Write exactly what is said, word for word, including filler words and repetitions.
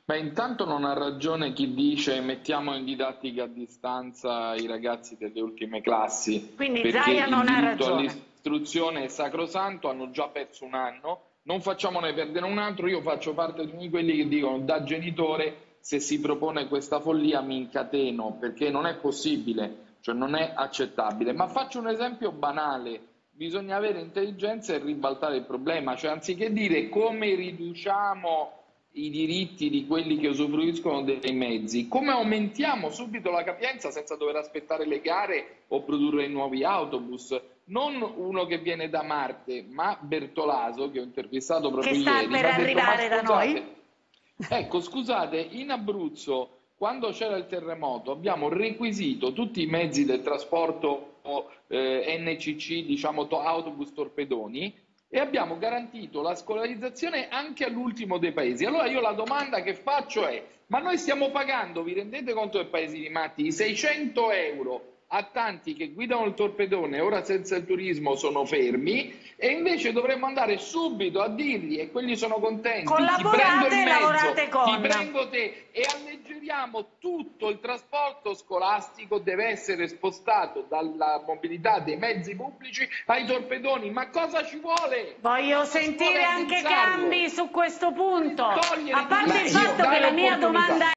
Beh, intanto non ha ragione chi dice mettiamo in didattica a distanza i ragazzi delle ultime classi, Quindi perché Zaia il non ha diritto ragione. all'istruzione è sacrosanto, hanno già perso un anno, non facciamone perdere un altro. Io faccio parte di quelli che dicono da genitore, se si propone questa follia mi incateno, perché non è possibile, cioè non è accettabile. Ma faccio un esempio banale: bisogna avere intelligenza e ribaltare il problema, cioè anziché dire come riduciamo i diritti di quelli che usufruiscono dei mezzi, come aumentiamo subito la capienza senza dover aspettare le gare o produrre nuovi autobus. Non uno che viene da Marte, ma Bertolaso, che ho intervistato Che proprio sta ieri, mi per ha detto: ma arrivare da noi? scusate, ecco, scusate, in Abruzzo, quando c'era il terremoto, abbiamo requisito tutti i mezzi del trasporto eh, N C C, diciamo to- autobus torpedoni, e abbiamo garantito la scolarizzazione anche all'ultimo dei paesi. Allora io la domanda che faccio è: ma noi stiamo pagando, vi rendete conto del paese di matti, i seicento euro a tanti che guidano il torpedone, ora senza il turismo sono fermi, e invece dovremmo andare subito a dirgli, e quelli sono contenti, ti prendo il Collaborate e mezzo, lavorate ti con. prendo te, e alleggeriamo tutto. Il trasporto scolastico deve essere spostato dalla mobilità dei mezzi pubblici ai torpedoni. Ma cosa ci vuole? Voglio Manda a scuola sentire a anche pensarlo, cambi su questo punto. togliere A i parte Ma il diritti, io fatto che dare la mia domanda opportunità.